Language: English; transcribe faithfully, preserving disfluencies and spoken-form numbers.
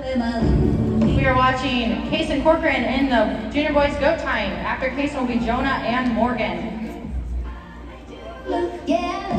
We are watching Case and Corcoran in the Junior Boys Goat Time. After Case will be Jonah and Morgan. Yeah.